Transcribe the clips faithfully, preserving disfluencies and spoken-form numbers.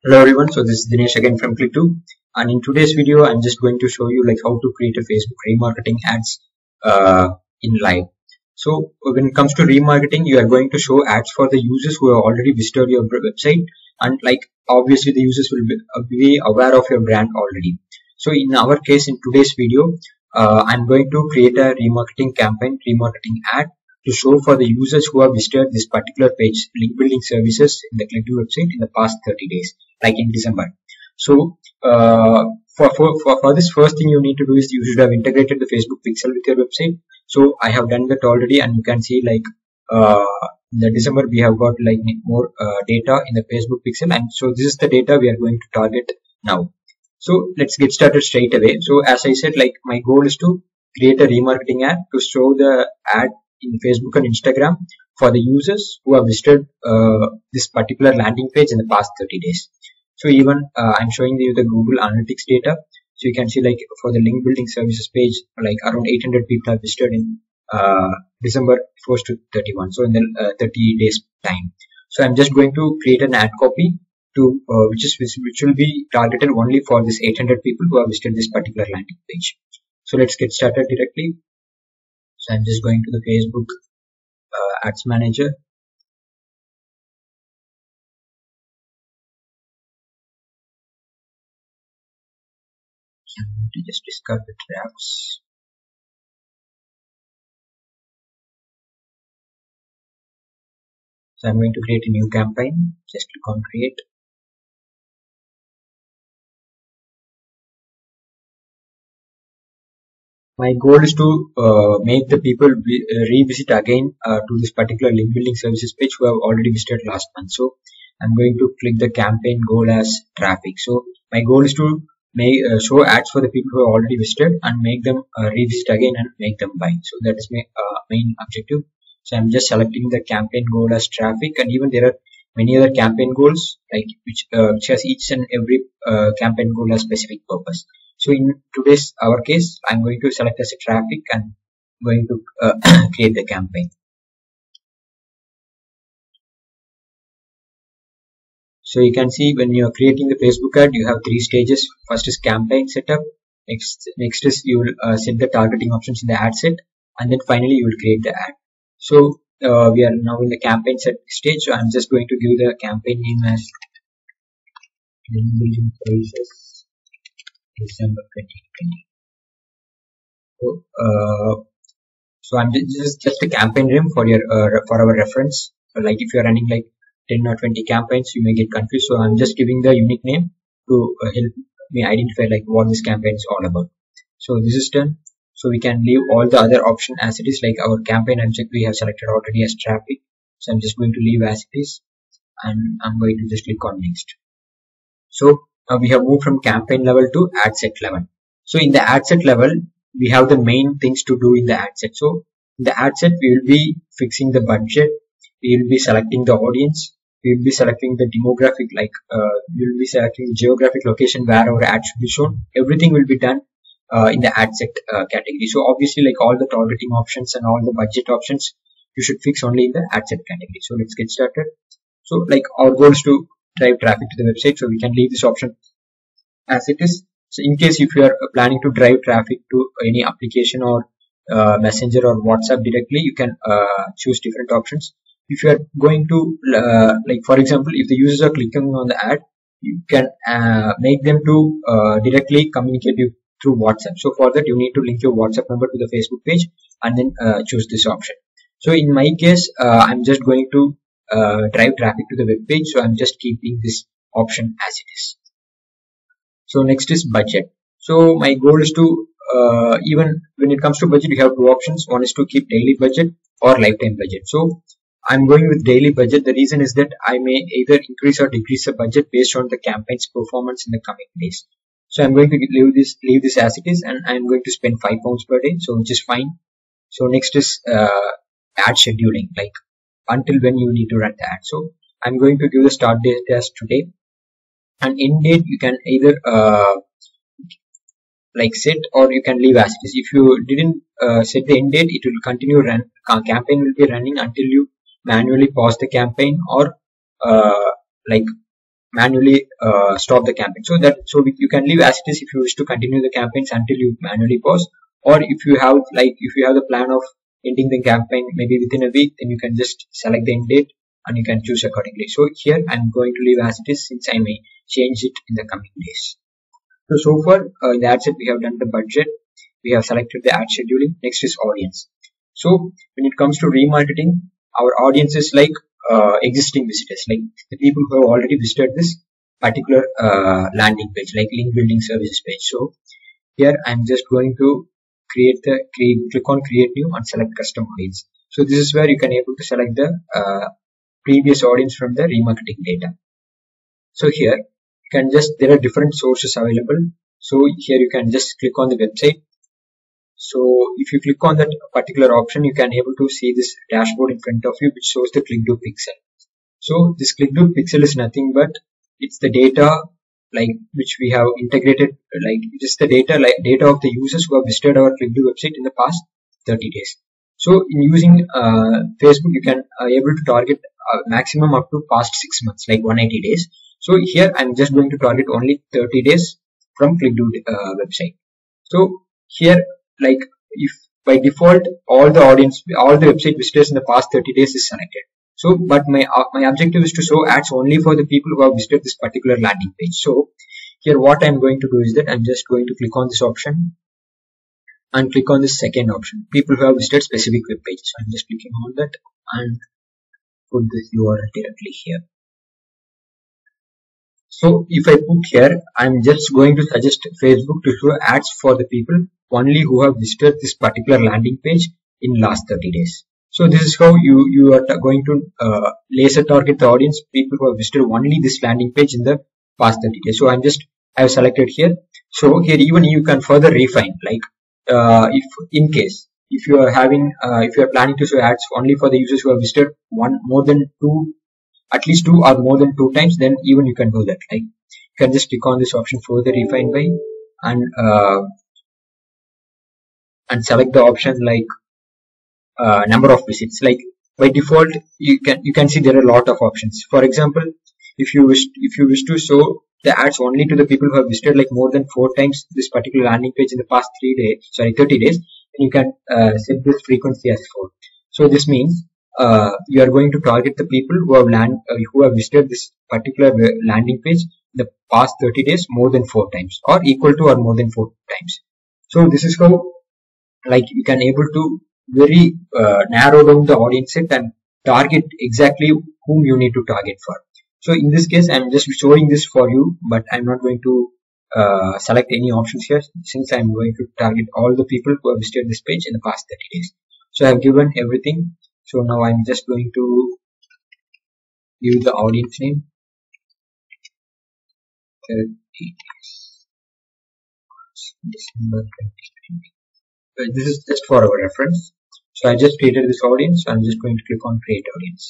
Hello everyone, so this is Dinesh again from Click two, and in today's video I'm just going to show you like how to create a Facebook remarketing ads uh, in live. So when it comes to remarketing, you are going to show ads for the users who have already visited your website, and like obviously the users will be, uh, be aware of your brand already. So in our case, in today's video, uh, I'm going to create a remarketing campaign, remarketing ad to show for the users who have visited this particular page, link building services in the Click two website in the past thirty days, like in December. So uh, for, for, for, for this, first thing you need to do is you should have integrated the Facebook pixel with your website. So I have done that already, and you can see like uh, in the December we have got like more uh, data in the Facebook pixel, and so this is the data we are going to target now. So let's get started straight away. So as I said, like my goal is to create a remarketing ad to show the ad in Facebook and Instagram for the users who have visited uh, this particular landing page in the past thirty days. So even uh, I'm showing you the Google Analytics data. So you can see like for the link building services page, like around eight hundred people have visited in uh, December first to thirty-first. So in the uh, thirty days time. So I'm just going to create an ad copy to uh, which is which will be targeted only for this eight hundred people who have visited this particular landing page. So let's get started directly. So I'm just going to the Facebook uh, Ads Manager. So I'm going to just discard the drafts. So I'm going to create a new campaign. Just click on create. My goal is to uh, make the people be, uh, revisit again uh, to this particular link building services page who have already visited last month. So I'm going to click the campaign goal as traffic. So my goal is to make uh, show ads for the people who have already visited and make them uh, revisit again and make them buy. So that is my uh, main objective. So I'm just selecting the campaign goal as traffic, and even there are many other campaign goals like which, uh, which has each and every uh, campaign goal has specific purpose. So in today's our case, I'm going to select as a traffic and going to uh, create the campaign. So you can see when you are creating the Facebook ad, you have three stages. First is campaign setup. Next, next is you will uh, set the targeting options in the ad set, and then finally you will create the ad. So uh, we are now in the campaign set stage. So I'm just going to give the campaign name as link building services December twenty twenty. So, uh, so I'm just, this is just a campaign name for your uh, for our reference. So like if you're running like ten or twenty campaigns, you may get confused. So I'm just giving the unique name to uh, help me identify like what this campaign is all about. So this is done. So we can leave all the other option as it is, like our campaign object we have selected already as traffic. So I'm just going to leave as it is, and I'm going to just click on next. So uh, we have moved from campaign level to ad set level. So in the ad set level, we have the main things to do in the ad set. So in the ad set, we will be fixing the budget. We will be selecting the audience. We will be selecting the demographic, like uh, we will be selecting the geographic location where our ad should be shown. Everything will be done uh, in the ad set uh, category. So obviously, like all the targeting options and all the budget options, you should fix only in the ad set category. So let's get started. So like our goal is to drive traffic to the website, so we can leave this option as it is. So in case if you are planning to drive traffic to any application or uh, messenger or WhatsApp directly, you can uh, choose different options. If you are going to uh, like for example, if the users are clicking on the ad, you can uh, make them to uh, directly communicate you through WhatsApp. So for that you need to link your WhatsApp number to the Facebook page and then uh, choose this option. So in my case, uh, I'm just going to uh, drive traffic to the web page, so I'm just keeping this option as it is. So next is budget. So my goal is to uh, even when it comes to budget, you have two options. One is to keep daily budget or lifetime budget. So I'm going with daily budget. The reason is that I may either increase or decrease the budget based on the campaign's performance in the coming days. So I'm going to leave this leave this as it is, and I'm going to spend five pounds per day, so which is fine. So next is uh, ad scheduling, like until when you need to run the ad. So I'm going to give the start date as today, and end date you can either uh, like set or you can leave as it is. If you didn't uh, set the end date, it will continue run. Campaign will be running until you manually pause the campaign or uh, like manually uh, stop the campaign. So that so you can leave as it is if you wish to continue the campaigns until you manually pause, or if you have like if you have the plan of ending the campaign maybe within a week, then you can just select the end date and you can choose accordingly. So here I'm going to leave as it is since I may change it in the coming days. So so far uh, in the ad set we have done the budget, we have selected the ad scheduling. Next is audience. So when it comes to remarketing, our audience is like uh, existing visitors, like the people who have already visited this particular uh, landing page, like link building services page. So here I'm just going to create the create click on create new and select custom audience. So this is where you can able to select the uh, previous audience from the remarketing data. So here you can just there are different sources available. So here you can just click on the website. So if you click on that particular option, you can able to see this dashboard in front of you which shows the ClickDo pixel. So this ClickDo pixel is nothing but it's the data like which we have integrated, like it is the data like data of the users who have visited our ClickDo website in the past thirty days. So in using uh, Facebook, you can uh, able to target uh, maximum up to past six months, like one hundred eighty days. So here I'm just going to target only thirty days from ClickDo uh, website. So here, like if by default all the audience, all the website visitors in the past thirty days is selected. So, but my uh, my objective is to show ads only for the people who have visited this particular landing page. So here, what I'm going to do is that I'm just going to click on this option and click on this second option, people who have visited specific web pages. So I'm just clicking on that and put this U R L directly here. So if I put here, I'm just going to suggest Facebook to show ads for the people only who have visited this particular landing page in last thirty days. So this is how you, you are going to uh, laser target the audience, people who have visited only this landing page in the past thirty days. So I'm just, I have selected here. So here even you can further refine, like uh, if in case, if you are having, uh, if you are planning to show ads only for the users who have visited one more than two, at least two or more than two times, then even you can do that. Like you can just click on this option further refine by and uh, and select the option like uh, number of visits. Like by default, you can you can see there are a lot of options. For example, if you wish if you wish to show the ads only to the people who have visited like more than four times this particular landing page in the past three days, sorry, thirty days, then you can uh, set this frequency as four. So this means uh, you are going to target the people who have land uh, who have visited this particular landing page in the past thirty days more than four times or equal to or more than four times. So this is how like you can able to very uh, narrow down the audience set and target exactly whom you need to target for. So in this case, I'm just showing this for you, but I'm not going to uh, select any options here since I'm going to target all the people who have visited this page in the past thirty days. So I have given everything. So now I'm just going to give the audience name. thirty days. December twenty twenty. So this is just for our reference. So I just created this audience. So I'm just going to click on create audience.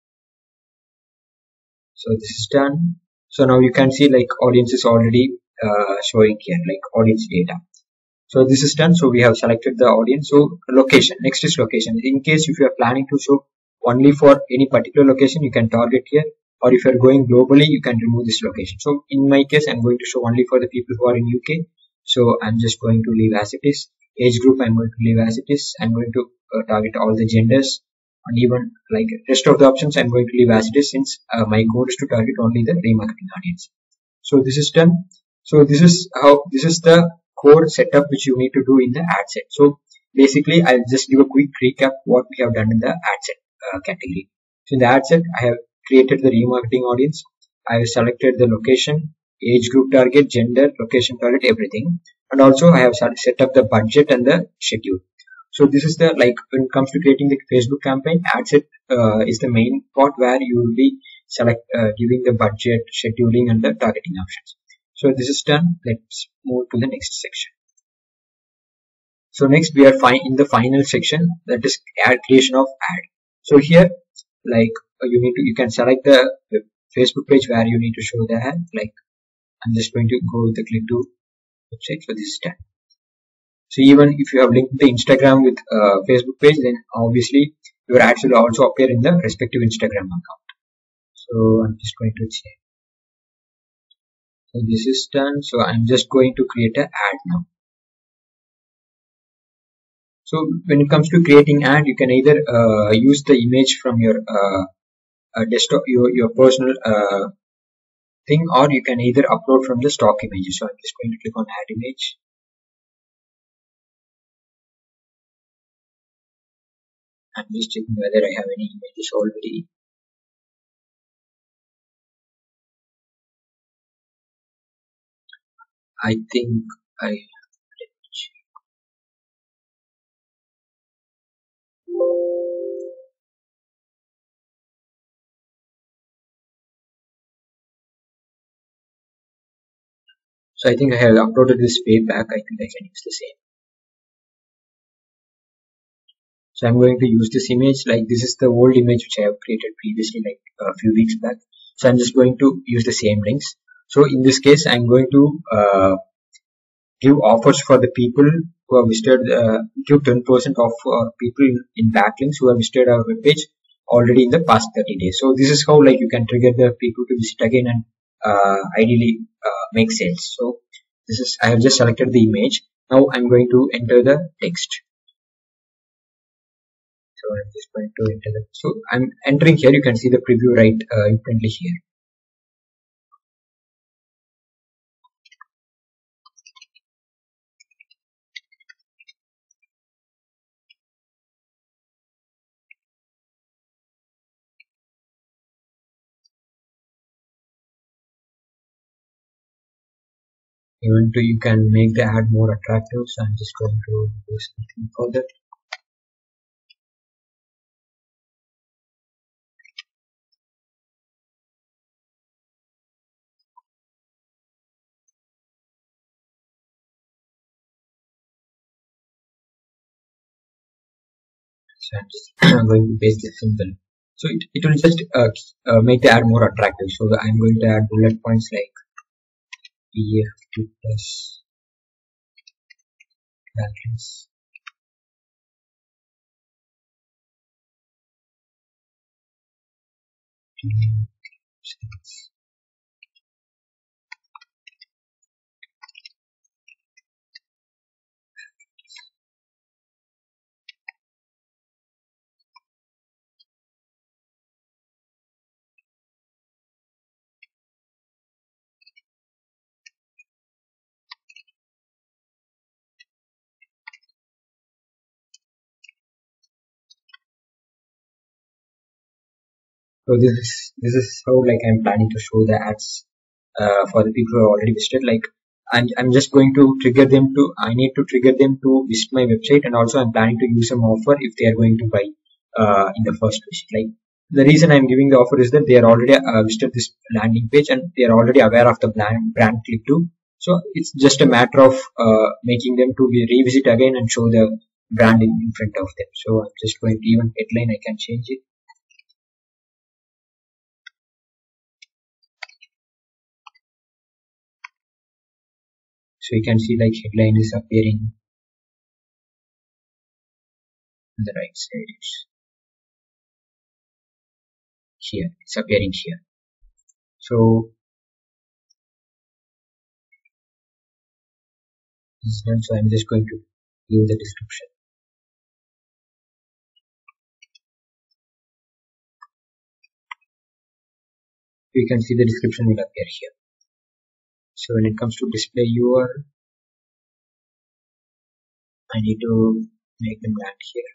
So this is done. So now you can see like audience is already uh, showing here like audience data. So this is done. So we have selected the audience. So location, next is location. In case if you are planning to show only for any particular location, you can target here, or if you are going globally, you can remove this location. So in my case, I'm going to show only for the people who are in U K. So I'm just going to leave as it is. Age group, I'm going to leave as it is. I'm going to uh, target all the genders, and even like rest of the options I'm going to leave as it is, since uh, my goal is to target only the remarketing audience. So this is done. So this is how this is the core setup which you need to do in the ad set. So basically I'll just give a quick recap what we have done in the ad set uh, category. So in the ad set, I have created the remarketing audience. I have selected the location, age group target, gender, location target, everything, and also I have set up the budget and the schedule. So this is the like when it comes to creating the Facebook campaign, ad set uh, is the main part where you will be select uh, giving the budget, scheduling, and the targeting options. So this is done. Let's move to the next section. So next we are fine in the final section, that is ad creation of ad. So here like uh, you need to you can select the Facebook page where you need to show the ad. Like I'm just going to go with the ClickDo website for this tab. So even if you have linked the Instagram with uh, Facebook page, then obviously your ads will also appear in the respective Instagram account. So I'm just going to check. So this is done. So I'm just going to create an ad now. So when it comes to creating ad, you can either uh, use the image from your uh, uh, desktop, your, your personal uh, thing, or you can either upload from the stock images. So I'm just going to click on add image. I'm just checking whether I have any images already. I think I so I think I have uploaded this way back. I think I can use the same. So I'm going to use this image. Like this is the old image which I have created previously, like a few weeks back. So I'm just going to use the same links. So in this case, I'm going to uh, give offers for the people who have visited, uh, give ten percent of uh, people in backlinks who have visited our webpage already in the past thirty days. So this is how like you can trigger the people to visit again and uh, ideally uh, make sales. So this is, I have just selected the image. Now I'm going to enter the text. So I'm just going to enter the, so I'm entering here. You can see the preview right uh, instantly here. Even to, you can make the ad more attractive. So I'm just going to do something for that. So I'm just going to paste the symbol. So it, it will just uh, uh, make the ad more attractive. So I'm going to add bullet points like P F two plus backlinks. So this is this is how like I'm planning to show the ads uh, for the people who have already visited. Like I'm I'm just going to trigger them to I need to trigger them to visit my website, and also I'm planning to use some offer if they are going to buy uh, in the first visit. Like the reason I'm giving the offer is that they are already uh, visited this landing page and they are already aware of the brand brand click to. So it's just a matter of uh, making them to be revisit again and show the brand in, in front of them. So I'm just going to even headline I can change it. So you can see like headline is appearing on the right side. Here, it's appearing here. So this is done. So I'm just going to give the description. You can see the description will appear here. So when it comes to display U R L, I need to make them land here.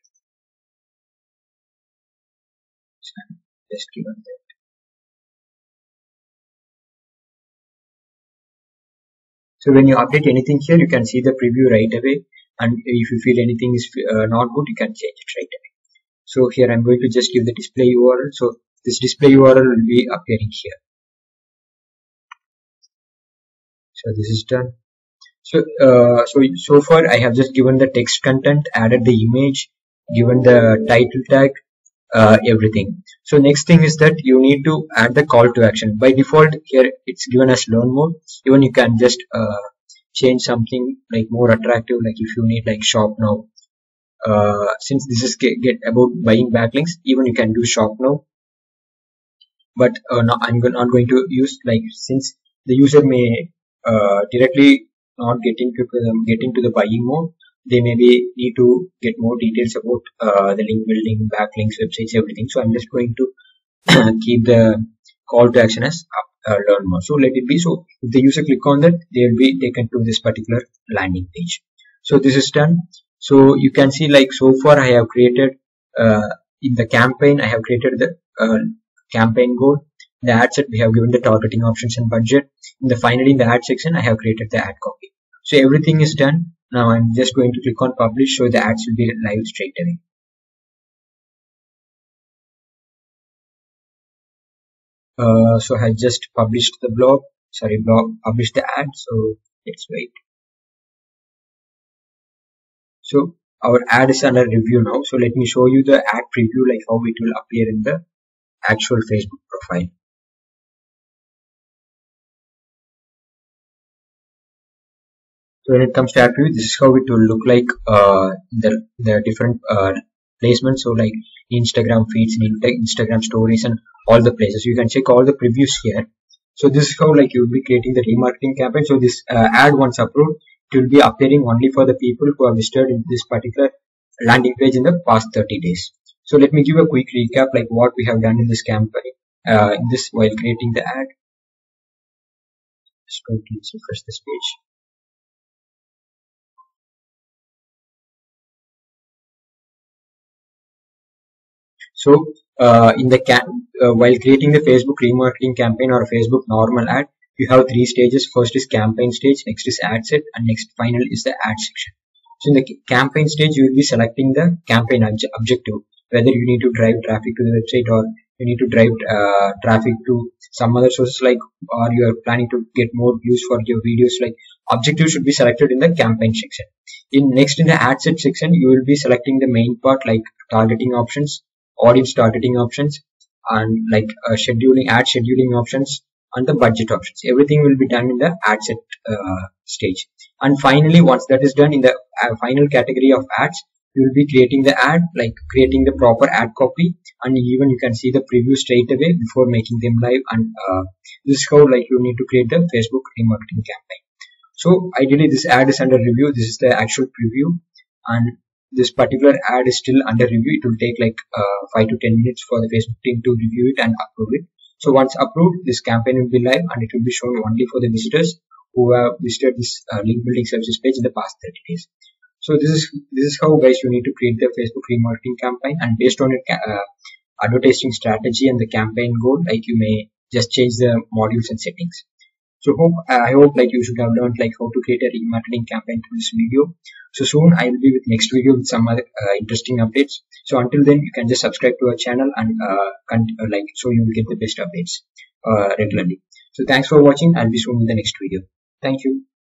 So I'm just given that. So when you update anything here, you can see the preview right away. And if you feel anything is uh, not good, you can change it right away. So here I'm going to just give the display U R L. So this display U R L will be appearing here. So this is done. So, uh, so, so far I have just given the text content, added the image, given the title tag, uh, everything. So next thing is that you need to add the call to action. By default here it's given as learn more. Even you can just uh, change something like more attractive, like if you need like shop now. Uh, since this is get, get about buying backlinks, even you can do shop now. But uh, no, I'm not going to use like since the user may uh, directly not get into um, get into the buying mode. They maybe need to get more details about uh, the link building, backlinks, websites, everything. So I'm just going to keep the call to action as uh, learn more. So let it be. So if the user click on that, they will be taken to this particular landing page. So this is done. So you can see, like, so far I have created uh, in the campaign, I have created the uh, campaign goal. In the ad set, we have given the targeting options and budget. In the finally in the ad section, I have created the ad copy. So everything is done. Now I'm just going to click on publish, so the ads will be live straight away. Uh, so I just published the blog, sorry, blog, published the ad. So let's wait. So our ad is under review now. So let me show you the ad preview, like how it will appear in the actual Facebook profile. So when it comes to ad preview, this is how it will look like uh, the the different uh, placements. So like Instagram feeds, Instagram stories, and all the places. You can check all the previews here. So this is how, like, you will be creating the remarketing campaign. So this uh, ad, once approved, it will be appearing only for the people who have visited in this particular landing page in the past thirty days. So let me give a quick recap, like what we have done in this campaign, uh, in this while creating the ad. Just going to refresh this page. So uh, in the cam uh, while creating the Facebook remarketing campaign or Facebook normal ad, you have three stages. First is campaign stage, next is ad set, and next final is the ad section. So in the campaign stage, you will be selecting the campaign objective, whether you need to drive traffic to the website or you need to drive uh, traffic to some other sources, like, or you are planning to get more views for your videos. Like, objective should be selected in the campaign section. In next in the ad set section, you will be selecting the main part, like targeting options, audience targeting options, and like uh, scheduling, ad scheduling options, and the budget options. Everything will be done in the ad set uh, stage. And finally, once that is done, in the uh, final category of ads, you will be creating the ad, like creating the proper ad copy, and even you can see the preview straight away before making them live. And uh, this is how, like, you need to create the Facebook remarketing campaign. So ideally, this ad is under review. This is the actual preview, and this particular ad is still under review. It will take like uh, five to ten minutes for the Facebook team to review it and approve it. So once approved, this campaign will be live, and it will be shown only for the visitors who have visited this uh, link building services page in the past thirty days. So this is this is how, guys, you need to create the Facebook remarketing campaign, and based on your uh, advertising strategy and the campaign goal, like, you may just change the modules and settings. So hope I hope like you should have learned like how to create a remarketing campaign through this video. So soon I will be with next video with some other uh, interesting updates. So until then, you can just subscribe to our channel and uh, uh, like so you will get the best updates uh, regularly. So thanks for watching. I'll be soon in the next video. Thank you.